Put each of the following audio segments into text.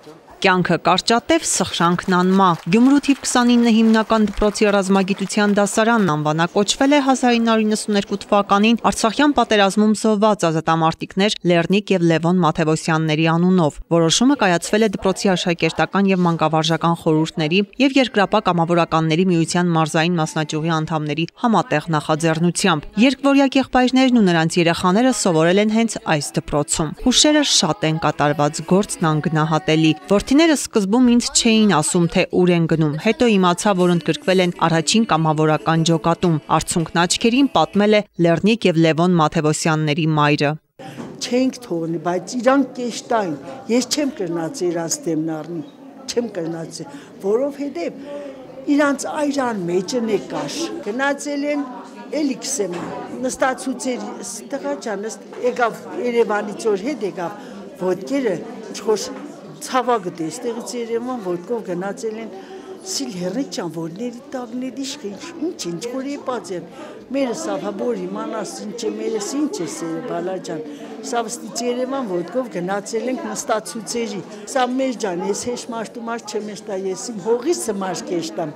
Կյանքը կարճատև, սխրանքն անմահ։ Գյումրու թիվ 29 հիմնական դպրոցի ռազմագիտության դասարանն անվանակոչվել է 1992 թվականին Արցախյան պատերազմում զոհված ազատամարտիկներ Լեռնիկ և Լևոն Մաթևոսյանների անունով։ Որոշումը կայացվել է դպրոցի աշակերտական և մանկավարժական խորհուրդների և Երկրապահ կամավորականների միության մարզային մասնաճյուղի անդամների համատեղ նախաձեռնությամբ։ Երկվորյակ եղբայրներն ու նրանց երեխաները սովորել են հենց այս դպրոցում։ Հուշերը շատ են կատարված, գործն անգնահատելի։ Որդիները սկզբում ինձ չէին ասում, թե ուր են գնում, հետո իմացա, որ ընդգրկվել են առաջին կամավորական ջոկատում։ Արցունքն աչքերին պատմել է Լեռնիկ և Լևոն Մաթևոսյանների մայրը։ Չենք թողնի, բայց իրանք կեշտային, ես չեմ կրնաց իրանց դեմն առնի, չեմ կրնաց, որովհետև իրանց այրան մեջն է կաշ, գնացել են էլի կսեմ, նստացուցեր, տղա ջան, եկավ Երևանից որ հետ եկավ, ոտքերը չխոշ ցավակը դեստեղից Երևան ոտքով գնացել են սիլ հերիք ջան որների տակներ իշխի ինչ որ եպած են մերը սավաբոր իմանաս ինչ է մերս ինչ է սերը բալաջան սավստից Երևան ոտքով գնացել ենք նստացուցերի սա մեր ջան ես հեշ մաշտումար չեմ էստա ես իմ հողից սմաշկեշտամ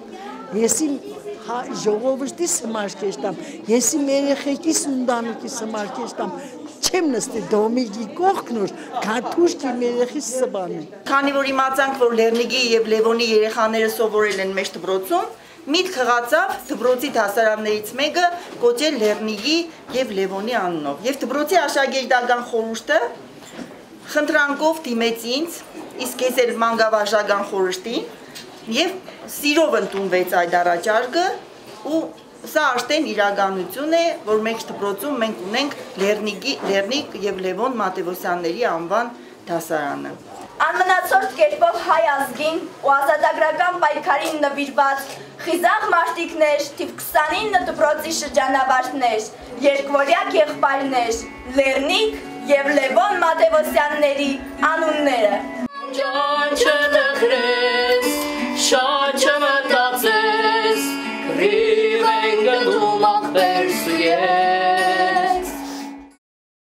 ես իմ ժողովրդի սմաշկեշտամ ես իմ երեխեքիս ունտանուքի սմաշկեշտամ չեմ նստի դոմիգի կողքնոր քաթուշկի երեխիս սբանը քանի որ իմացանք որ Լեռնիկի եւ Լևոնի երեխաները սովորել են մեր դպրոցում միտք խղացավ դպրոցի դասարաններից մեկը կոչել Լեռնիկի եւ Լևոնի անունով եւ դպրոցի աշակերտական խորհուրդը խնդրանքով դիմեց ինձ իսկ ես էլ մանկավարժական խորհրդին եւ սիրով ընդունվեց այդ առաջարկը ու Սա արդեն իրականություն է, որ մեր դպրոցում մենք ունենք Լեռնիկ և Լևոն Մաթևոսյանների անվան դասարանը։ Անմնացորդ կերպով հայ ազգին ու ազատագրական պայքարին նվիրված խիզախ մարտիկներ, թիվ 29 դպրոցի շրջանավարտներ, երկվորյակ եղբայրներ, Լեռնիկ և Լևոն Մաթևոսյանների անունները։